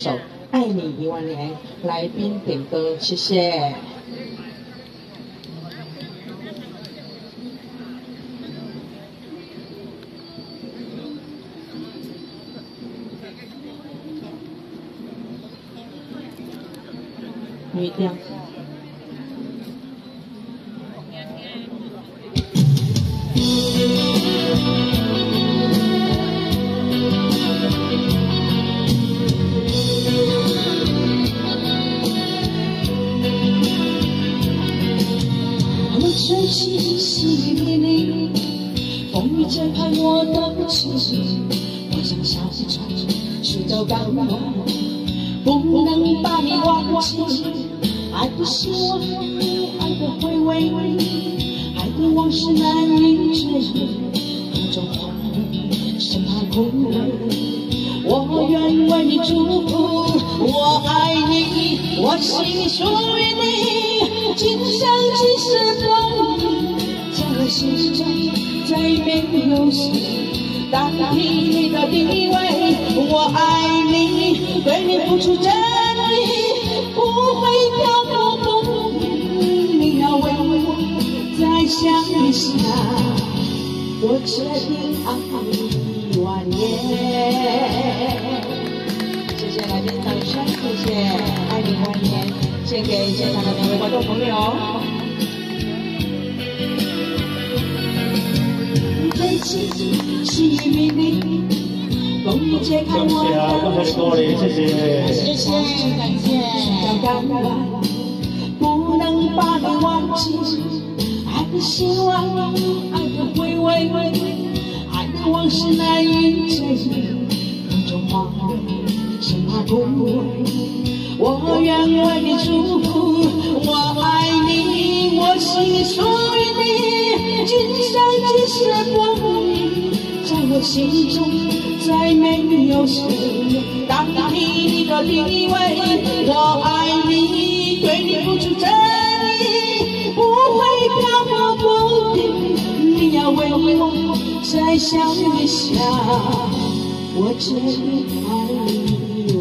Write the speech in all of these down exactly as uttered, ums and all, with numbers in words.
首《爱你一万年》，来宾点歌，谢谢。女调。 吹起淅沥沥，风雨揭开我的情，我像小船驶到港湾，不能把你忘记。爱的希望，爱的回味，爱的往事难以追忆，途中花蕊生怕枯萎。我愿为你祝福，我爱你，我心属于你，今生今世风雨，在我心中再没有谁代替你的地位。我爱你，对你付出真意，不会漂泊不定，你要为我再想一想，我决定爱你一万年。 谢谢来宾掌声，谢谢《爱你万年》，献给现场的每位观众朋友。 吹起淅沥沥，风雨揭开我的情，谢谢感谢，感恩，不能把你忘记。爱的希望，爱的回味，爱的往事难以追忆，风中花蕊。 生怕枯萎，我愿为你祝福，我爱你，我心属于你，今生今世风雨，在我心中再没有谁代替你的地位。我爱你，对你付出真意，不会漂泊不定，你要为我再想一想，我决定爱你。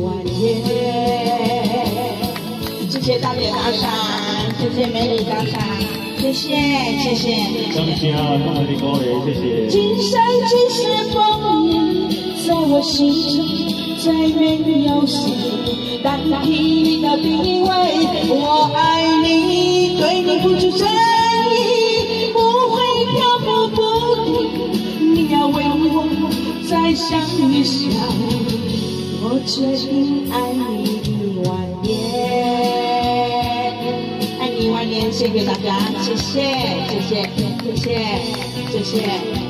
谢谢大姐打赏，谢谢美女打赏，谢谢谢谢。 感谢各位的鼓励，谢谢。 今生今世风雨，在我心中再没有谁代替你的地位。我爱你，对你付出真意，不会漂泊不定，你要为我再想一想。 我决定爱你一万年， 爱你一万年，献给大家，谢谢，谢谢，谢谢，谢谢。